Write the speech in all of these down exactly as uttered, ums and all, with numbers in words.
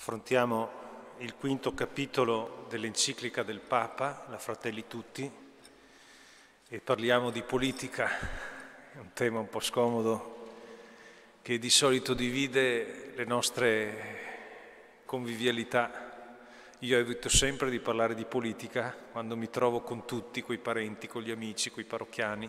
Affrontiamo il quinto capitolo dell'enciclica del Papa, la Fratelli Tutti, e parliamo di politica. È un tema un po' scomodo che di solito divide le nostre convivialità. Io evito sempre di parlare di politica quando mi trovo con tutti, coi parenti, con gli amici, coi parrocchiani,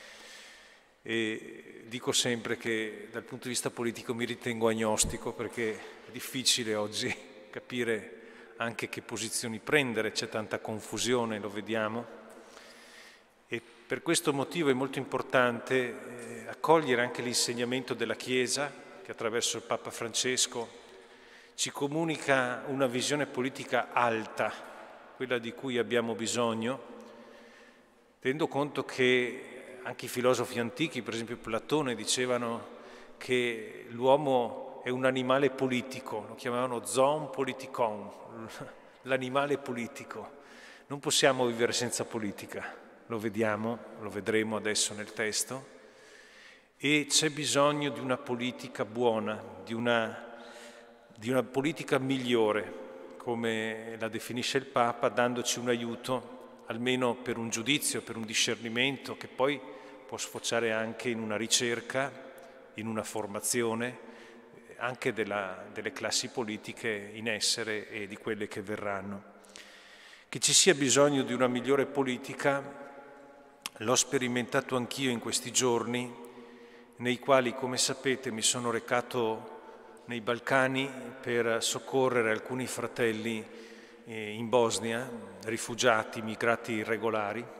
e dico sempre che dal punto di vista politico mi ritengo agnostico, perché è difficile oggi capire anche che posizioni prendere, c'è tanta confusione, lo vediamo, e per questo motivo è molto importante eh, accogliere anche l'insegnamento della Chiesa, che attraverso il Papa Francesco ci comunica una visione politica alta, quella di cui abbiamo bisogno, tenendo conto che anche i filosofi antichi, per esempio Platone, dicevano che l'uomo è un animale politico, lo chiamavano zoon politikon, l'animale politico. Non possiamo vivere senza politica, lo vediamo, lo vedremo adesso nel testo, e c'è bisogno di una politica buona, di una, di una politica migliore, come la definisce il Papa, dandoci un aiuto, almeno per un giudizio, per un discernimento, che poi può sfociare anche in una ricerca, in una formazione, anche della, delle classi politiche in essere e di quelle che verranno. Che ci sia bisogno di una migliore politica l'ho sperimentato anch'io in questi giorni, nei quali, come sapete, mi sono recato nei Balcani per soccorrere alcuni fratelli in Bosnia, rifugiati, migrati irregolari,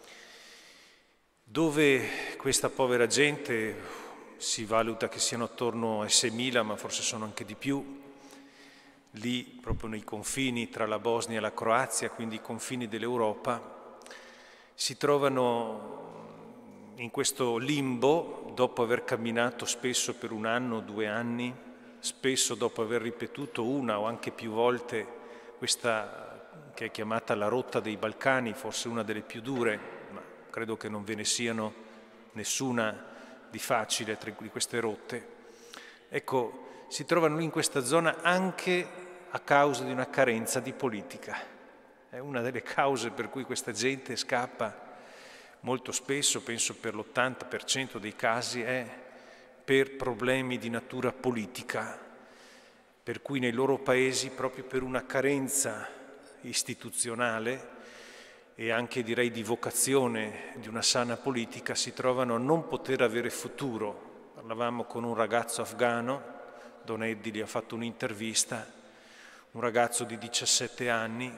dove questa povera gente, si valuta che siano attorno ai seimila, ma forse sono anche di più, lì proprio nei confini tra la Bosnia e la Croazia, quindi i confini dell'Europa, si trovano in questo limbo dopo aver camminato spesso per un anno o due anni, spesso dopo aver ripetuto una o anche più volte questa che è chiamata la rotta dei Balcani, forse una delle più dure, credo che non ve ne siano nessuna di facile tra di queste rotte. Ecco, si trovano in questa zona anche a causa di una carenza di politica. È una delle cause per cui questa gente scappa molto spesso, penso per l'ottanta per cento dei casi, è per problemi di natura politica, per cui nei loro paesi, proprio per una carenza istituzionale, e anche direi di vocazione di una sana politica, si trovano a non poter avere futuro. Parlavamo con un ragazzo afghano, Don Eddie gli ha fatto un'intervista, un ragazzo di diciassette anni,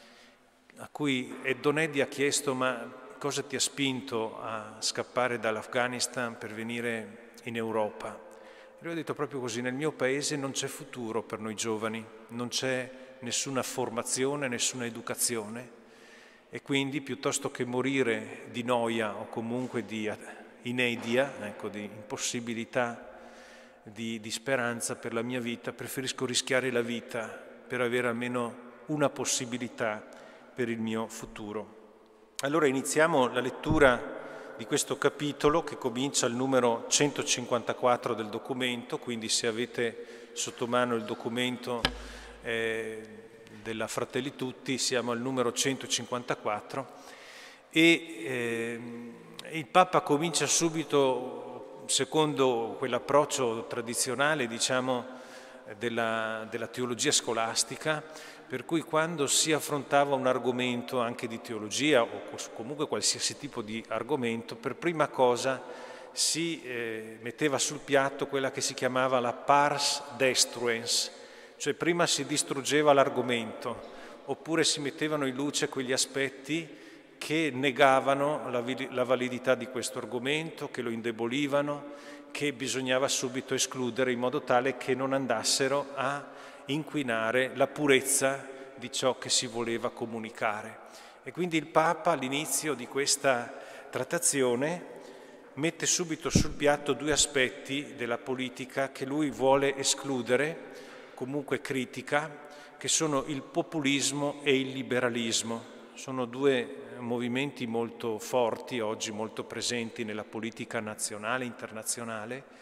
a cui e Don Eddie ha chiesto: ma cosa ti ha spinto a scappare dall'Afghanistan per venire in Europa? E lui ha detto proprio così: nel mio paese non c'è futuro per noi giovani, non c'è nessuna formazione, nessuna educazione, e quindi piuttosto che morire di noia o comunque di inedia, ecco, di impossibilità di, di speranza per la mia vita, preferisco rischiare la vita per avere almeno una possibilità per il mio futuro. Allora iniziamo la lettura di questo capitolo, che comincia al numero centocinquantaquattro del documento, quindi se avete sotto mano il documento eh, della Fratelli Tutti, siamo al numero centocinquantaquattro, e eh, il Papa comincia subito, secondo quell'approccio tradizionale, diciamo, della, della teologia scolastica, per cui quando si affrontava un argomento anche di teologia o comunque qualsiasi tipo di argomento, per prima cosa si eh, metteva sul piatto quella che si chiamava la pars destruens, cioè prima si distruggeva l'argomento, oppure si mettevano in luce quegli aspetti che negavano la, la validità di questo argomento, che lo indebolivano, che bisognava subito escludere in modo tale che non andassero a inquinare la purezza di ciò che si voleva comunicare. E quindi il Papa all'inizio di questa trattazione mette subito sul piatto due aspetti della politica che lui vuole escludere, comunque critica, che sono il populismo e il liberalismo. Sono due movimenti molto forti oggi, molto presenti nella politica nazionale e internazionale,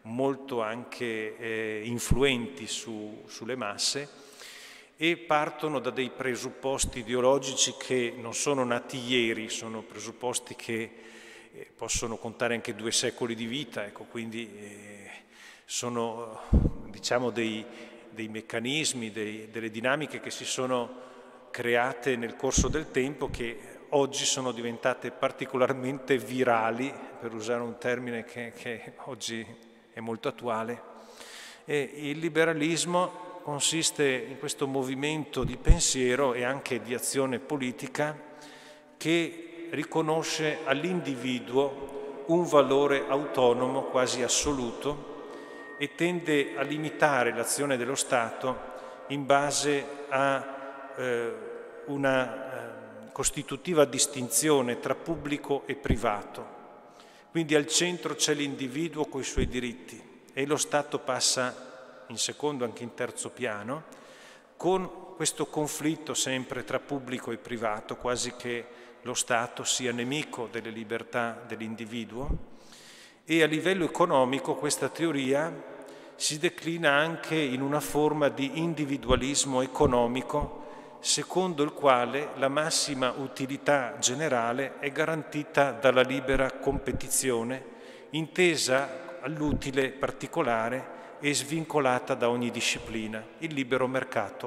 molto anche eh, influenti su, sulle masse, e partono da dei presupposti ideologici che non sono nati ieri, sono presupposti che eh, possono contare anche due secoli di vita, ecco, quindi eh, sono diciamo dei, dei meccanismi, dei, delle dinamiche che si sono create nel corso del tempo, che oggi sono diventate particolarmente virali, per usare un termine che, che oggi è molto attuale. E il liberalismo consiste in questo movimento di pensiero e anche di azione politica che riconosce all'individuo un valore autonomo quasi assoluto e tende a limitare l'azione dello Stato in base a eh, una eh, costitutiva distinzione tra pubblico e privato. Quindi al centro c'è l'individuo con i suoi diritti e lo Stato passa in secondo, anche in terzo piano, con questo conflitto sempre tra pubblico e privato, quasi che lo Stato sia nemico delle libertà dell'individuo. E a livello economico questa teoria si declina anche in una forma di individualismo economico, secondo il quale la massima utilità generale è garantita dalla libera competizione, intesa all'utile particolare e svincolata da ogni disciplina, il libero mercato.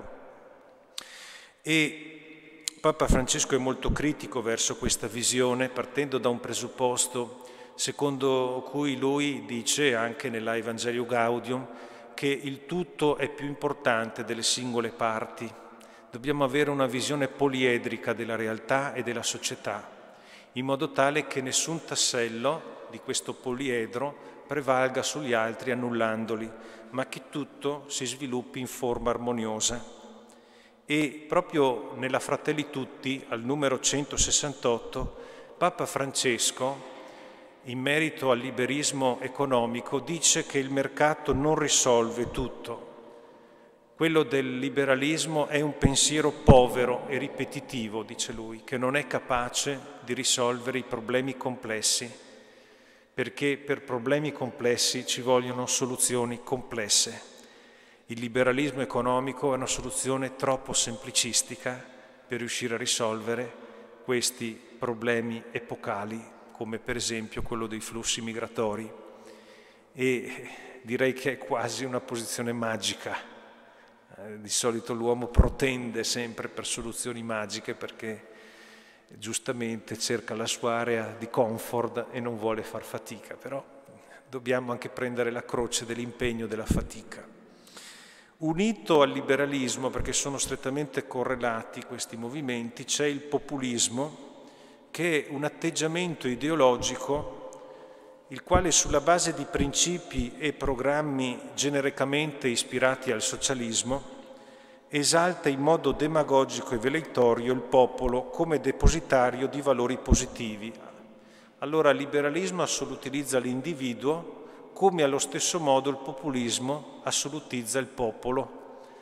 E Papa Francesco è molto critico verso questa visione, partendo da un presupposto secondo cui lui dice, anche nella Evangelio Gaudium, che il tutto è più importante delle singole parti. Dobbiamo avere una visione poliedrica della realtà e della società, in modo tale che nessun tassello di questo poliedro prevalga sugli altri annullandoli, ma che tutto si sviluppi in forma armoniosa. E proprio nella Fratelli Tutti, al numero centosessantotto, Papa Francesco, in merito al liberismo economico, dice che il mercato non risolve tutto. Quello del liberalismo è un pensiero povero e ripetitivo, dice lui, che non è capace di risolvere i problemi complessi, perché per problemi complessi ci vogliono soluzioni complesse. Il liberalismo economico è una soluzione troppo semplicistica per riuscire a risolvere questi problemi epocali, come per esempio quello dei flussi migratori. E direi che è quasi una posizione magica. Eh, di solito l'uomo protende sempre per soluzioni magiche perché giustamente cerca la sua area di comfort e non vuole far fatica, però dobbiamo anche prendere la croce dell'impegno della fatica. Unito al liberalismo, perché sono strettamente correlati questi movimenti, c'è il populismo, che è un atteggiamento ideologico il quale, sulla base di principi e programmi genericamente ispirati al socialismo, esalta in modo demagogico e velleitorio il popolo come depositario di valori positivi. Allora il liberalismo assolutilizza l'individuo, come allo stesso modo il populismo assolutizza il popolo,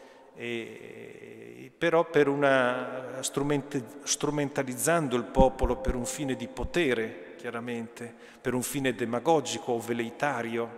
e, però per una, strumentalizzando il popolo per un fine di potere, chiaramente, per un fine demagogico o veleitario.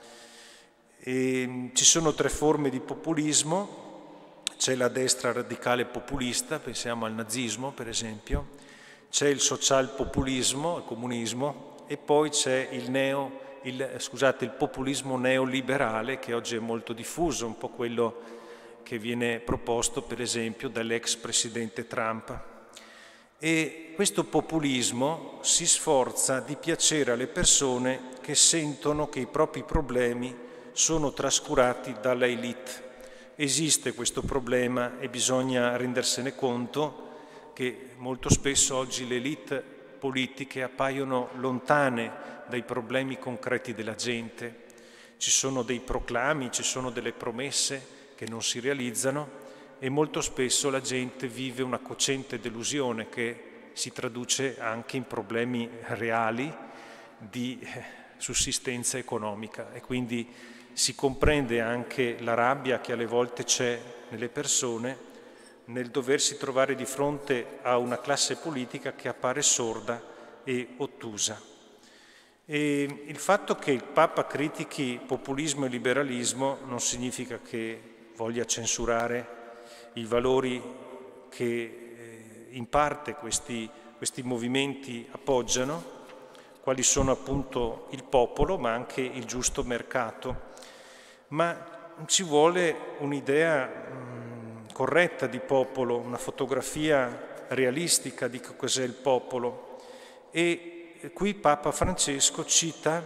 E ci sono tre forme di populismo. C'è la destra radicale populista, pensiamo al nazismo per esempio, c'è il social populismo, il comunismo, e poi c'è il, neo, il, scusate, il populismo neoliberale, che oggi è molto diffuso, un po' quello che viene proposto per esempio dall'ex presidente Trump. E questo populismo si sforza di piacere alle persone che sentono che i propri problemi sono trascurati dalla elite. Esiste questo problema e bisogna rendersene conto che molto spesso oggi le elite politiche appaiono lontane dai problemi concreti della gente. Ci sono dei proclami, ci sono delle promesse che non si realizzano e molto spesso la gente vive una cocente delusione che si traduce anche in problemi reali di sussistenza economica, e quindi si comprende anche la rabbia che alle volte c'è nelle persone nel doversi trovare di fronte a una classe politica che appare sorda e ottusa. E il fatto che il Papa critichi populismo e liberalismo non significa che voglia censurare i valori che eh, in parte questi, questi movimenti appoggiano, quali sono appunto il popolo, ma anche il giusto mercato. Ma ci vuole un'idea mh, corretta di popolo, una fotografia realistica di cos'è il popolo. E qui Papa Francesco cita,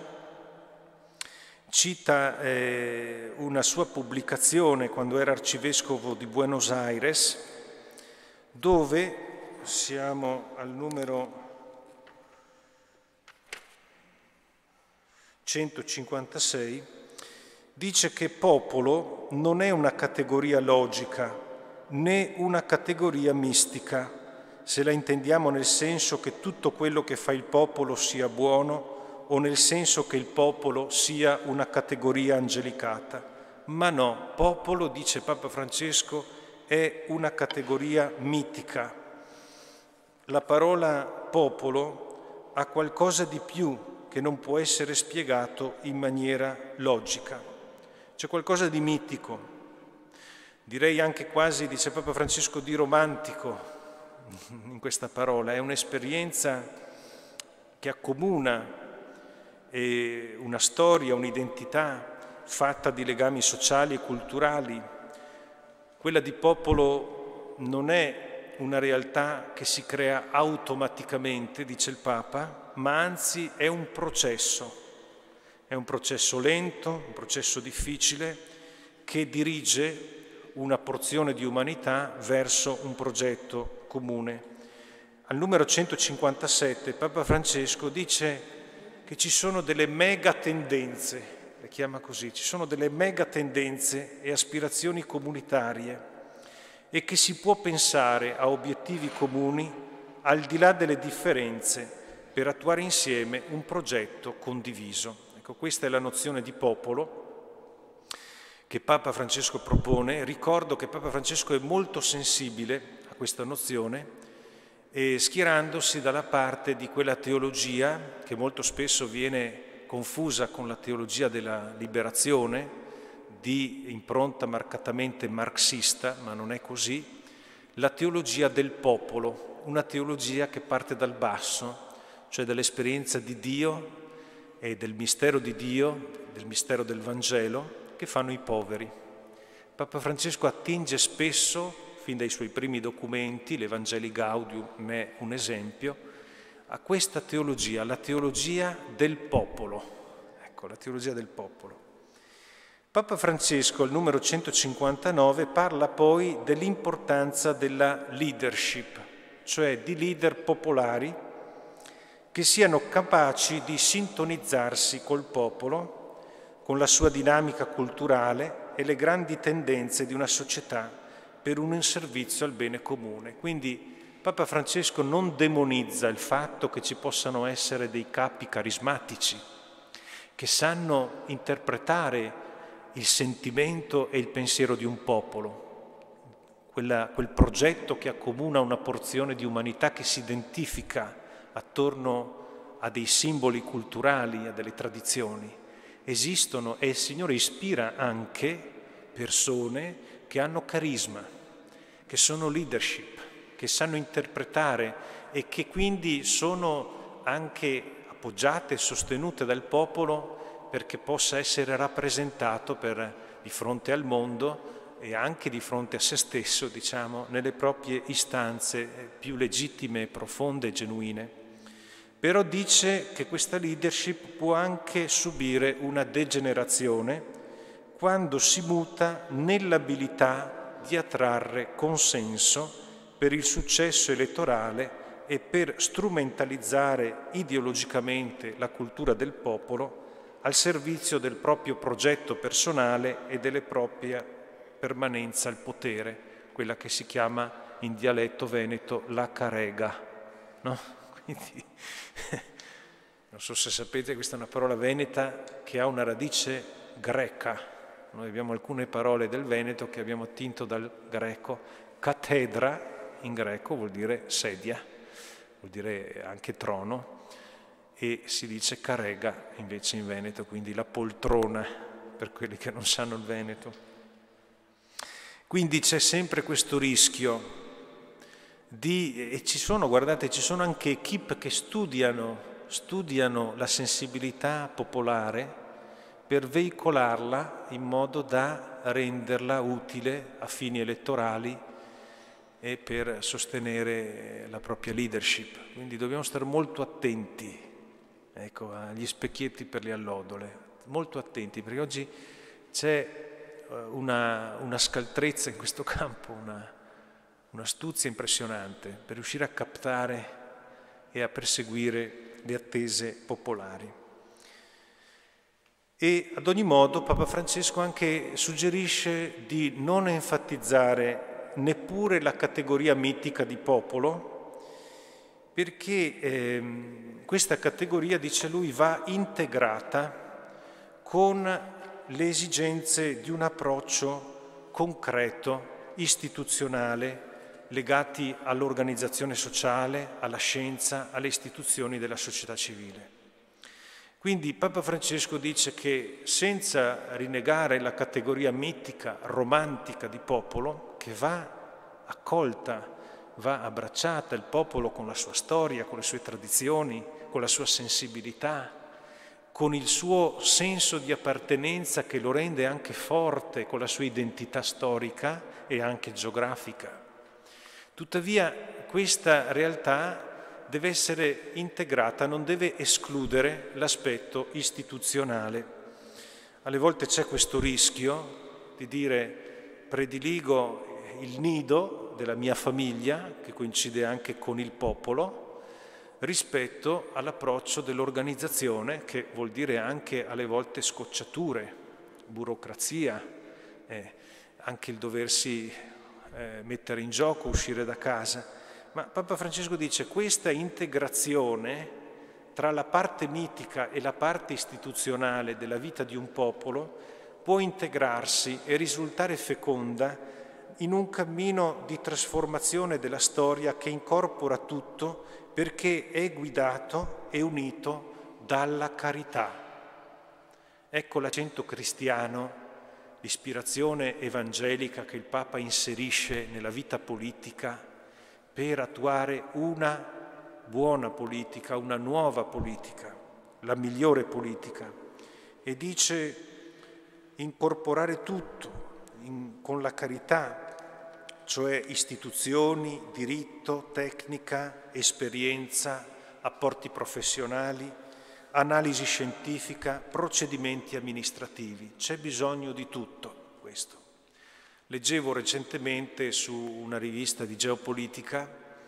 cita eh, una sua pubblicazione quando era arcivescovo di Buenos Aires, dove siamo al numero centocinquantasei, dice che popolo non è una categoria logica né una categoria mistica, se la intendiamo nel senso che tutto quello che fa il popolo sia buono o nel senso che il popolo sia una categoria angelicata. Ma no, popolo, dice Papa Francesco, è una categoria mitica. La parola popolo ha qualcosa di più che non può essere spiegato in maniera logica. C'è qualcosa di mitico, direi anche quasi, dice Papa Francesco, di romantico in questa parola. È un'esperienza che accomuna eh, una storia, un'identità fatta di legami sociali e culturali. Quella di popolo non è una realtà che si crea automaticamente, dice il Papa, ma anzi è un processo. È un processo lento, un processo difficile, che dirige una porzione di umanità verso un progetto comune. Al numero centocinquantasette Papa Francesco dice che ci sono delle mega tendenze, le chiama così, ci sono delle mega tendenze e aspirazioni comunitarie e che si può pensare a obiettivi comuni al di là delle differenze per attuare insieme un progetto condiviso. Ecco, questa è la nozione di popolo che Papa Francesco propone. Ricordo che Papa Francesco è molto sensibile a questa nozione e schierandosi dalla parte di quella teologia che molto spesso viene confusa con la teologia della liberazione, di impronta marcatamente marxista, ma non è così, la teologia del popolo, una teologia che parte dal basso, cioè dall'esperienza di Dio e del mistero di Dio, del mistero del Vangelo, che fanno i poveri. Papa Francesco attinge spesso, fin dai suoi primi documenti, l'Evangelii Gaudium ne è un esempio, a questa teologia, la teologia del popolo. Ecco, la teologia del popolo. Papa Francesco, al numero centocinquantanove, parla poi dell'importanza della leadership, cioè di leader popolari che siano capaci di sintonizzarsi col popolo, con la sua dinamica culturale e le grandi tendenze di una società per un servizio al bene comune. Quindi Papa Francesco non demonizza il fatto che ci possano essere dei capi carismatici che sanno interpretare il sentimento e il pensiero di un popolo, quella, quel progetto che accomuna una porzione di umanità che si identifica attorno a dei simboli culturali, a delle tradizioni. Esistono e il Signore ispira anche persone che hanno carisma, che sono leadership, che sanno interpretare e che quindi sono anche appoggiate e sostenute dal popolo perché possa essere rappresentato per, di fronte al mondo e anche di fronte a se stesso, diciamo, nelle proprie istanze più legittime, profonde e genuine. Però dice che questa leadership può anche subire una degenerazione quando si muta nell'abilità di attrarre consenso per il successo elettorale e per strumentalizzare ideologicamente la cultura del popolo al servizio del proprio progetto personale e della propria permanenza al potere, quella che si chiama in dialetto veneto la carega, no? Quindi, non so se sapete, questa è una parola veneta che ha una radice greca. Noi abbiamo alcune parole del Veneto che abbiamo attinto dal greco. Cattedra in greco vuol dire sedia, vuol dire anche trono. e si dice carrega invece in Veneto, quindi la poltrona per quelli che non sanno il Veneto. Quindi c'è sempre questo rischio di, e ci sono, guardate, ci sono anche equip che studiano, studiano la sensibilità popolare per veicolarla in modo da renderla utile a fini elettorali e per sostenere la propria leadership. Quindi dobbiamo stare molto attenti, ecco, agli specchietti per le allodole, molto attenti, perché oggi c'è una, una scaltrezza in questo campo, una, un'astuzia impressionante per riuscire a captare e a perseguire le attese popolari. E ad ogni modo Papa Francesco anche suggerisce di non enfatizzare neppure la categoria mitica di popolo, perché ehm, questa categoria, dice lui, va integrata con le esigenze di un approccio concreto, istituzionale, legati all'organizzazione sociale, alla scienza, alle istituzioni della società civile. Quindi Papa Francesco dice che senza rinnegare la categoria mitica, romantica di popolo, che va accolta, va abbracciata, il popolo con la sua storia, con le sue tradizioni, con la sua sensibilità, con il suo senso di appartenenza che lo rende anche forte, con la sua identità storica e anche geografica. Tuttavia questa realtà deve essere integrata, non deve escludere l'aspetto istituzionale. Alle volte c'è questo rischio di dire prediligo il nido della mia famiglia, che coincide anche con il popolo, rispetto all'approccio dell'organizzazione, che vuol dire anche alle volte scocciature, burocrazia, eh, anche il doversi eh, mettere in gioco, uscire da casa. Ma Papa Francesco dice che questa integrazione tra la parte mitica e la parte istituzionale della vita di un popolo può integrarsi e risultare feconda in un cammino di trasformazione della storia che incorpora tutto perché è guidato e unito dalla carità. Ecco l'accento cristiano, l'ispirazione evangelica che il Papa inserisce nella vita politica per attuare una buona politica, una nuova politica, la migliore politica. E dice incorporare tutto in, con la carità, cioè istituzioni, diritto, tecnica, esperienza, apporti professionali, analisi scientifica, procedimenti amministrativi. C'è bisogno di tutto questo. Leggevo recentemente su una rivista di geopolitica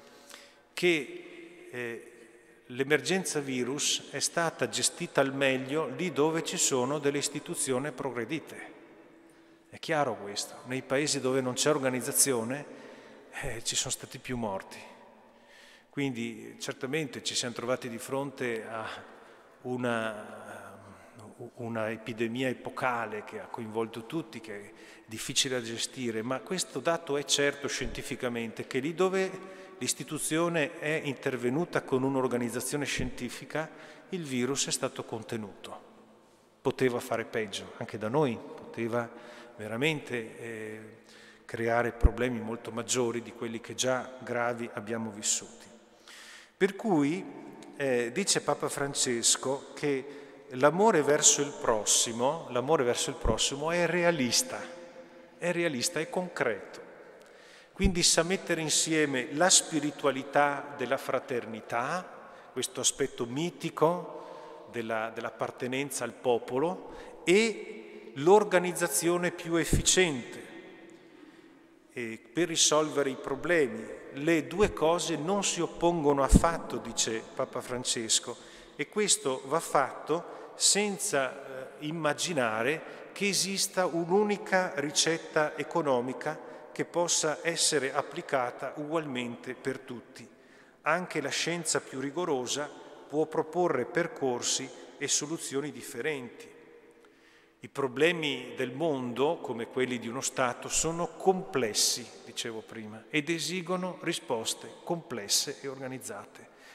che eh, l'emergenza virus è stata gestita al meglio lì dove ci sono delle istituzioni progredite. È chiaro questo. Nei paesi dove non c'è organizzazione eh, ci sono stati più morti. Quindi certamente ci siamo trovati di fronte a una... una epidemia epocale che ha coinvolto tutti, che è difficile da gestire, ma questo dato è certo scientificamente, che lì dove l'istituzione è intervenuta con un'organizzazione scientifica, il virus è stato contenuto. Poteva fare peggio, anche da noi, poteva veramente eh, creare problemi molto maggiori di quelli che già gravi abbiamo vissuti. Per cui eh, dice Papa Francesco che l'amore verso il prossimo, l'amore verso il prossimo è realista, è realista, è concreto. Quindi sa mettere insieme la spiritualità della fraternità, questo aspetto mitico della, dell'appartenenza al popolo, e l'organizzazione più efficiente e per risolvere i problemi. Le due cose non si oppongono affatto, dice Papa Francesco, e questo va fatto senza eh, immaginare che esista un'unica ricetta economica che possa essere applicata ugualmente per tutti. Anche la scienza più rigorosa può proporre percorsi e soluzioni differenti. I problemi del mondo, come quelli di uno Stato, sono complessi, dicevo prima, ed esigono risposte complesse e organizzate.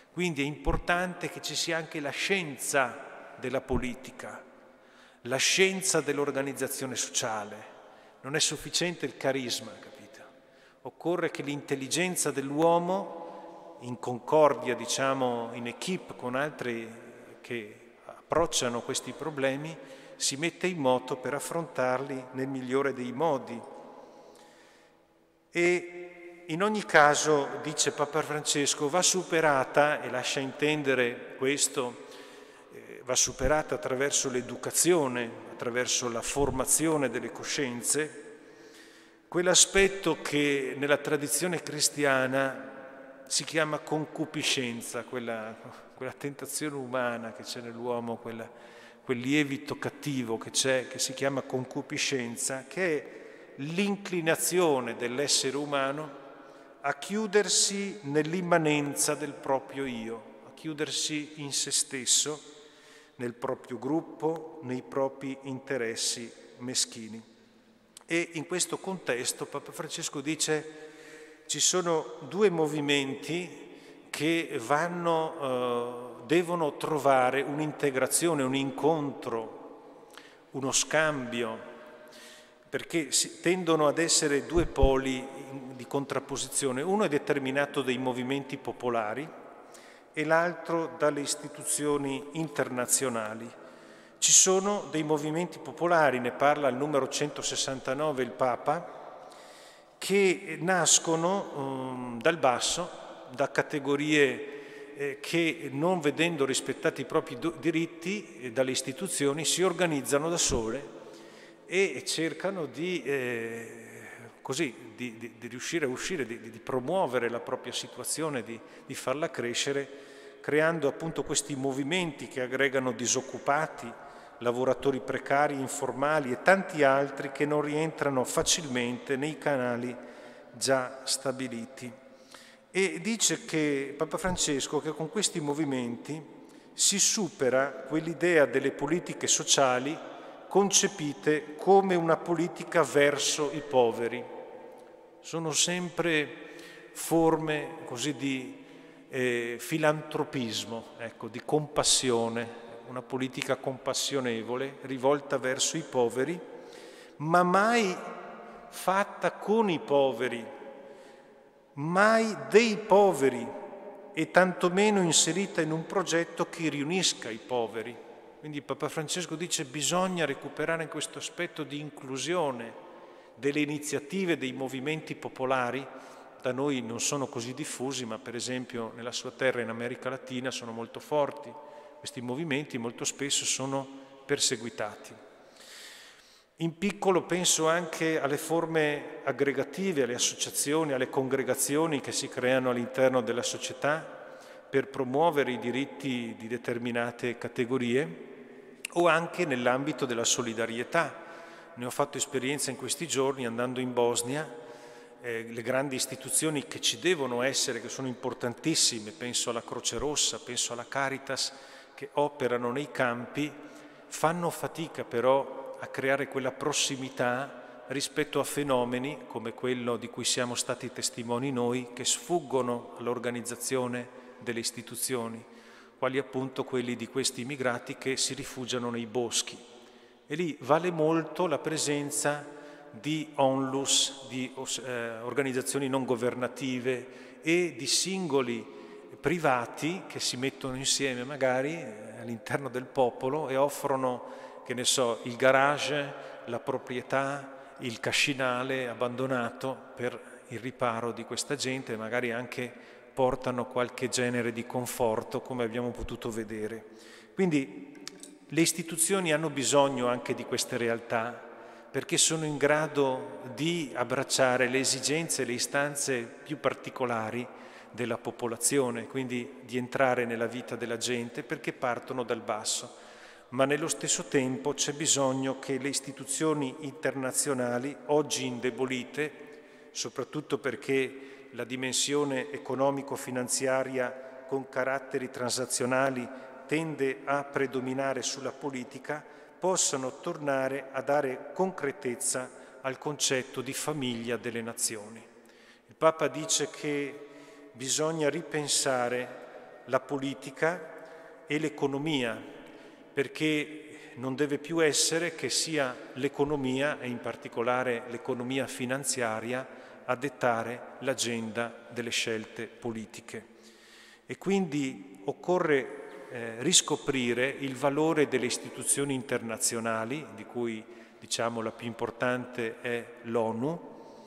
Quindi è importante che ci sia anche la scienza della politica, la scienza dell'organizzazione sociale. Non è sufficiente il carisma, capito? Occorre che l'intelligenza dell'uomo, in concordia, diciamo, in equipe con altri che approcciano questi problemi, si mette in moto per affrontarli nel migliore dei modi. E in ogni caso, dice Papa Francesco, va superata, e lascia intendere questo, eh, va superata attraverso l'educazione, attraverso la formazione delle coscienze, quell'aspetto che nella tradizione cristiana si chiama concupiscenza, quella, quella tentazione umana che c'è nell'uomo, quella, quel lievito cattivo che c'è, che si chiama concupiscenza, che è l'inclinazione dell'essere umano a chiudersi nell'immanenza del proprio io, a chiudersi in se stesso, nel proprio gruppo, nei propri interessi meschini. E in questo contesto Papa Francesco dice ci sono due movimenti che vanno, eh, devono trovare un'integrazione, un incontro, uno scambio, perché tendono ad essere due poli di contrapposizione. Uno è determinato dai movimenti popolari e l'altro dalle istituzioni internazionali. Ci sono dei movimenti popolari, ne parla il numero centosessantanove il Papa, che nascono um, dal basso, da categorie eh, che, non vedendo rispettati i propri diritti eh, dalle istituzioni, si organizzano da sole e cercano di, eh, così, di, di, di riuscire a uscire, di, di promuovere la propria situazione, di, di farla crescere, creando appunto questi movimenti che aggregano disoccupati, lavoratori precari, informali e tanti altri che non rientrano facilmente nei canali già stabiliti. E dice che Papa Francesco che con questi movimenti si supera quell'idea delle politiche sociali concepite come una politica verso i poveri. Sono sempre forme così di eh, filantropismo, ecco, di compassione, una politica compassionevole rivolta verso i poveri, ma mai fatta con i poveri, mai dei poveri e tantomeno inserita in un progetto che riunisca i poveri. Quindi Papa Francesco dice bisogna recuperare questo aspetto di inclusione delle iniziative, dei movimenti popolari. Da noi non sono così diffusi, ma per esempio nella sua terra in America Latina sono molto forti. Questi movimenti molto spesso sono perseguitati. In piccolo penso anche alle forme aggregative, alle associazioni, alle congregazioni che si creano all'interno della società per promuovere i diritti di determinate categorie, o anche nell'ambito della solidarietà. Ne ho fatto esperienza in questi giorni andando in Bosnia, eh, le grandi istituzioni che ci devono essere, che sono importantissime, penso alla Croce Rossa, penso alla Caritas, che operano nei campi, fanno fatica però a creare quella prossimità rispetto a fenomeni come quello di cui siamo stati testimoni noi, che sfuggono all'organizzazione delle istituzioni, quali appunto quelli di questi immigrati che si rifugiano nei boschi. E lì vale molto la presenza di onlus, di eh, organizzazioni non governative e di singoli privati che si mettono insieme magari all'interno del popolo e offrono, che ne so, il garage, la proprietà, il cascinale abbandonato per il riparo di questa gente, magari anche portano qualche genere di conforto, come abbiamo potuto vedere. Quindi le istituzioni hanno bisogno anche di queste realtà, perché sono in grado di abbracciare le esigenze e le istanze più particolari della popolazione, quindi di entrare nella vita della gente, perché partono dal basso. Ma nello stesso tempo c'è bisogno che le istituzioni internazionali, oggi indebolite, soprattutto perché la dimensione economico-finanziaria con caratteri transazionali tende a predominare sulla politica, possano tornare a dare concretezza al concetto di famiglia delle nazioni. Il Papa dice che bisogna ripensare la politica e l'economia, perché non deve più essere che sia l'economia, e in particolare l'economia finanziaria, a dettare l'agenda delle scelte politiche. E quindi occorre eh, riscoprire il valore delle istituzioni internazionali, di cui diciamo la più importante è l'ONU,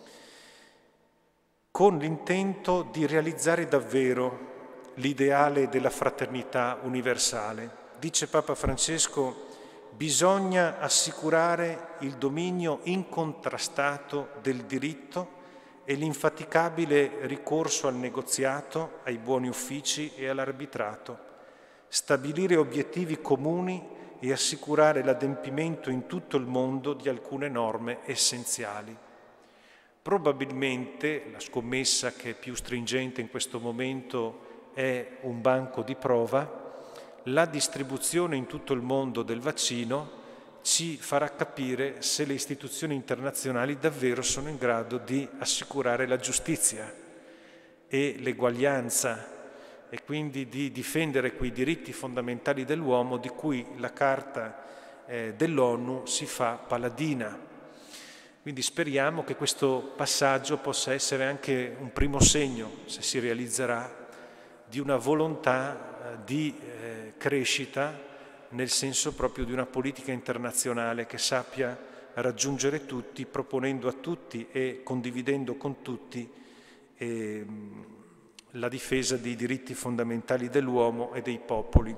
con l'intento di realizzare davvero l'ideale della fraternità universale. Dice Papa Francesco: bisogna assicurare il dominio incontrastato del diritto e l'infaticabile ricorso al negoziato, ai buoni uffici e all'arbitrato, stabilire obiettivi comuni e assicurare l'adempimento in tutto il mondo di alcune norme essenziali. Probabilmente la scommessa che è più stringente in questo momento è un banco di prova. La distribuzione in tutto il mondo del vaccino ci farà capire se le istituzioni internazionali davvero sono in grado di assicurare la giustizia e l'eguaglianza e quindi di difendere quei diritti fondamentali dell'uomo di cui la Carta eh, dell'ONU si fa paladina. Quindi speriamo che questo passaggio possa essere anche un primo segno, se si realizzerà, di una volontà di eh, crescita nel senso proprio di una politica internazionale che sappia raggiungere tutti, proponendo a tutti e condividendo con tutti eh, la difesa dei diritti fondamentali dell'uomo e dei popoli.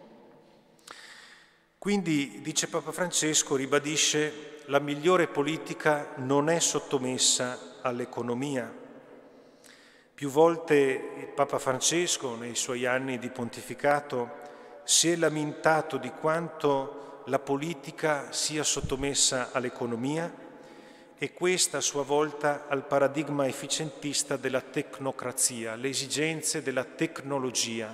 Quindi, dice Papa Francesco, ribadisce: la migliore politica non è sottomessa all'economia. Più volte il Papa Francesco, nei suoi anni di pontificato, si è lamentato di quanto la politica sia sottomessa all'economia e questa a sua volta al paradigma efficientista della tecnocrazia, le esigenze della tecnologia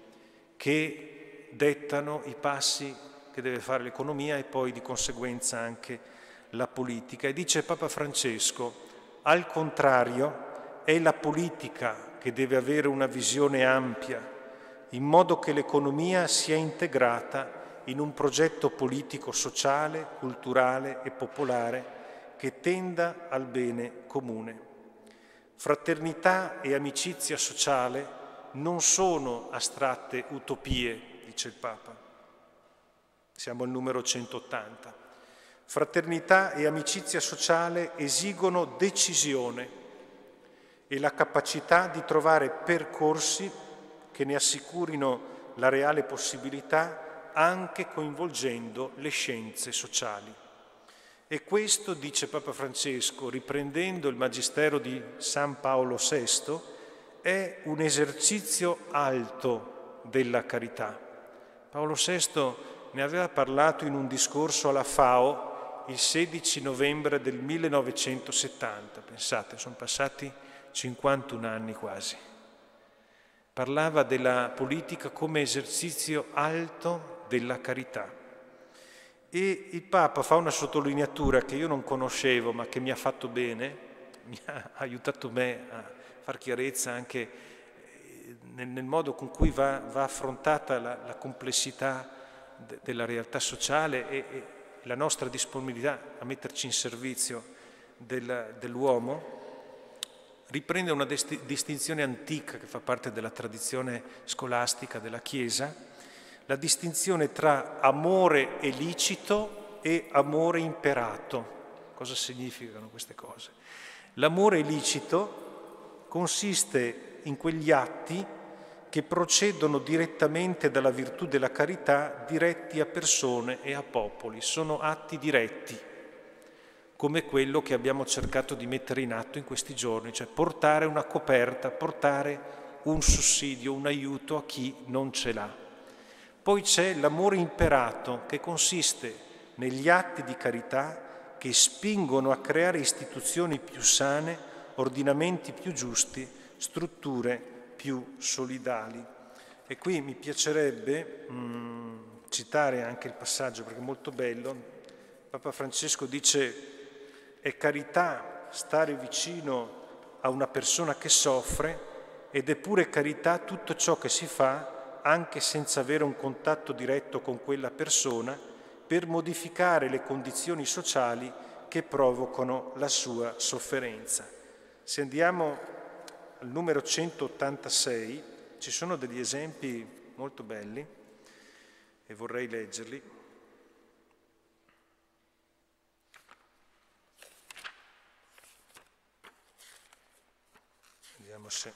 che dettano i passi che deve fare l'economia e poi di conseguenza anche la politica. E dice Papa Francesco: al contrario, è la politica che deve avere una visione ampia, in modo che l'economia sia integrata in un progetto politico, sociale, culturale e popolare che tenda al bene comune. Fraternità e amicizia sociale non sono astratte utopie, dice il Papa. Siamo al numero centottanta. Fraternità e amicizia sociale esigono decisione e la capacità di trovare percorsi che ne assicurino la reale possibilità anche coinvolgendo le scienze sociali. E questo, dice Papa Francesco, riprendendo il Magistero di San Paolo sesto, è un esercizio alto della carità. Paolo sesto ne aveva parlato in un discorso alla FAO il sedici novembre del millenovecentosettanta. Pensate, sono passati cinquantuno anni quasi. Parlava della politica come esercizio alto della carità. E il Papa fa una sottolineatura che io non conoscevo ma che mi ha fatto bene, mi ha aiutato me a far chiarezza anche nel, nel modo con cui va, va affrontata la, la complessità de, della realtà sociale e, e la nostra disponibilità a metterci in servizio del, dell'uomo. Riprende una desti- distinzione antica che fa parte della tradizione scolastica della Chiesa, la distinzione tra amore lecito e amore imperato. Cosa significano queste cose? L'amore lecito consiste in quegli atti che procedono direttamente dalla virtù della carità, diretti a persone e a popoli. Sono atti diretti, come quello che abbiamo cercato di mettere in atto in questi giorni, cioè portare una coperta, portare un sussidio, un aiuto a chi non ce l'ha. Poi c'è l'amore imperato, che consiste negli atti di carità che spingono a creare istituzioni più sane, ordinamenti più giusti, strutture più solidali. E qui mi piacerebbe mh, citare anche il passaggio, perché è molto bello. Papa Francesco dice: è carità stare vicino a una persona che soffre ed è pure carità tutto ciò che si fa, anche senza avere un contatto diretto con quella persona, per modificare le condizioni sociali che provocano la sua sofferenza. Se andiamo al numero centottantasei, ci sono degli esempi molto belli e vorrei leggerli. Vediamo se,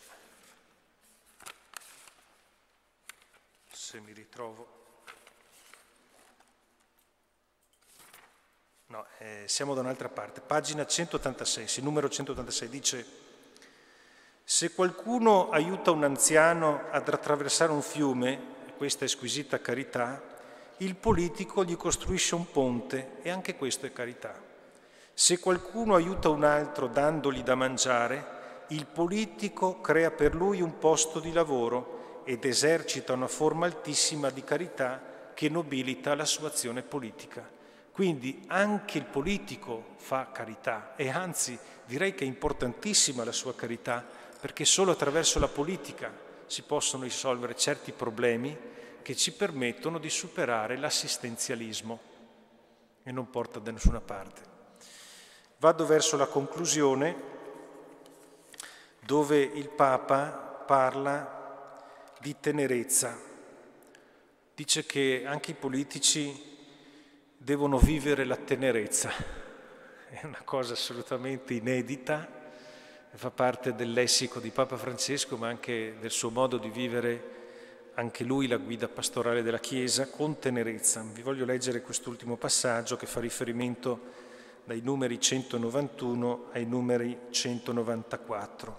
se mi ritrovo. No, eh, siamo da un'altra parte. Pagina centottantasei, sì, numero centottantasei, dice: se qualcuno aiuta un anziano ad attraversare un fiume, questa è squisita carità, il politico gli costruisce un ponte e anche questo è carità. Se qualcuno aiuta un altro dandogli da mangiare, il politico crea per lui un posto di lavoro ed esercita una forma altissima di carità che nobilita la sua azione politica. Quindi anche il politico fa carità e anzi direi che è importantissima la sua carità, perché solo attraverso la politica si possono risolvere certi problemi che ci permettono di superare l'assistenzialismo e non porta da nessuna parte. Vado verso la conclusione, dove il Papa parla di tenerezza. Dice che anche i politici devono vivere la tenerezza. È una cosa assolutamente inedita, fa parte del lessico di Papa Francesco, ma anche del suo modo di vivere anche lui la guida pastorale della Chiesa con tenerezza. Vi voglio leggere quest'ultimo passaggio che fa riferimento dai numeri centonovantuno ai numeri centonovantaquattro.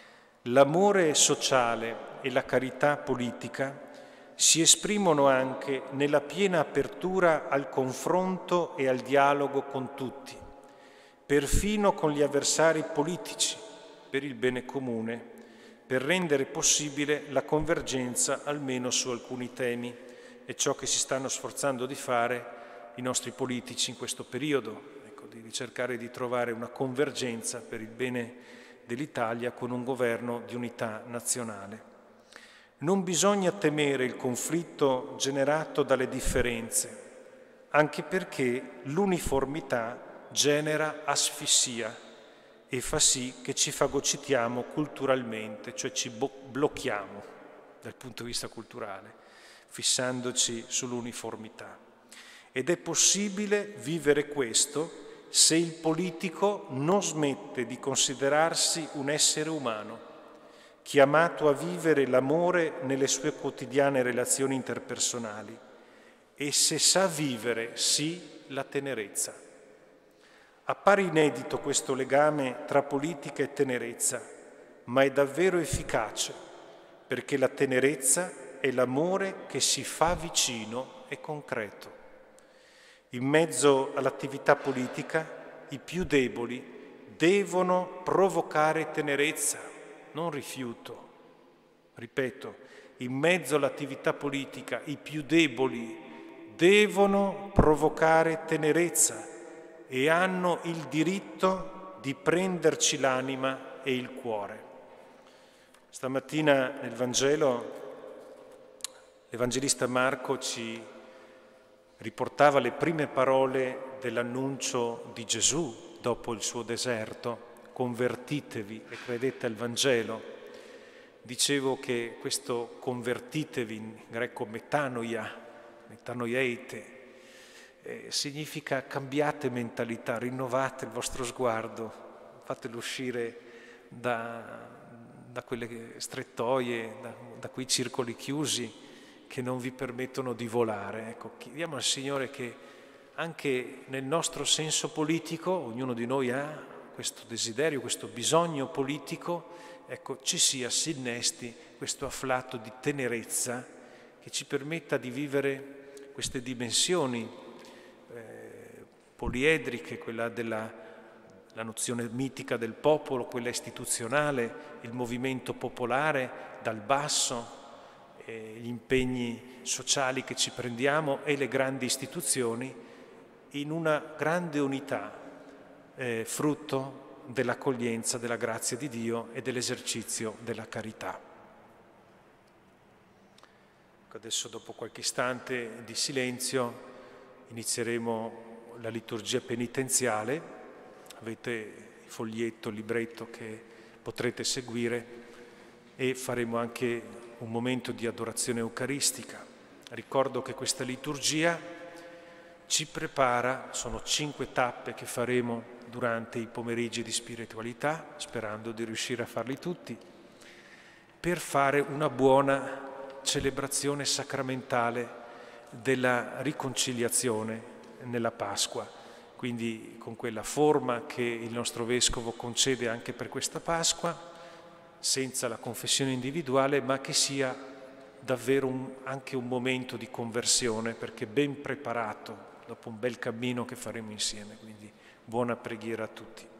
L'amore sociale e la carità politica si esprimono anche nella piena apertura al confronto e al dialogo con tutti, perfino con gli avversari politici, per il bene comune, per rendere possibile la convergenza almeno su alcuni temi. È ciò che si stanno sforzando di fare i nostri politici in questo periodo, ecco, di cercare di trovare una convergenza per il bene dell'Italia con un governo di unità nazionale. Non bisogna temere il conflitto generato dalle differenze, anche perché l'uniformità genera asfissia e fa sì che ci fagocitiamo culturalmente, cioè ci blocchiamo dal punto di vista culturale, fissandoci sull'uniformità. Ed è possibile vivere questo se il politico non smette di considerarsi un essere umano, chiamato a vivere l'amore nelle sue quotidiane relazioni interpersonali, e se sa vivere, sì, la tenerezza. Appare inedito questo legame tra politica e tenerezza, ma è davvero efficace, perché la tenerezza è l'amore che si fa vicino e concreto. In mezzo all'attività politica, i più deboli devono provocare tenerezza, non rifiuto. Ripeto, in mezzo all'attività politica, i più deboli devono provocare tenerezza e hanno il diritto di prenderci l'anima e il cuore. Stamattina nel Vangelo l'Evangelista Marco ci riportava le prime parole dell'annuncio di Gesù dopo il suo deserto: convertitevi e credete al Vangelo. Dicevo che questo convertitevi, in greco metanoia, metanoieite, eh, significa cambiate mentalità, rinnovate il vostro sguardo, fatelo uscire da, da quelle strettoie, da, da quei circoli chiusi che non vi permettono di volare. Ecco, chiediamo al Signore che anche nel nostro senso politico, ognuno di noi ha questo desiderio, questo bisogno politico, ecco, ci sia, si innesti questo afflato di tenerezza che ci permetta di vivere queste dimensioni eh, poliedriche, quella della la nozione mitica del popolo, quella istituzionale, il movimento popolare dal basso, eh, gli impegni sociali che ci prendiamo e le grandi istituzioni in una grande unità, eh, frutto dell'accoglienza della grazia di Dio e dell'esercizio della carità. Adesso, dopo qualche istante di silenzio, inizieremo la liturgia penitenziale. Avete il foglietto, il libretto che potrete seguire, e faremo anche un momento di adorazione eucaristica. Ricordo che questa liturgia ci prepara, sono cinque tappe che faremo durante i pomeriggi di spiritualità, sperando di riuscire a farli tutti, per fare una buona celebrazione sacramentale della riconciliazione nella Pasqua, quindi con quella forma che il nostro Vescovo concede anche per questa Pasqua, senza la confessione individuale, ma che sia davvero un, anche un momento di conversione, perché ben preparato dopo un bel cammino che faremo insieme. Quindi buona preghiera a tutti.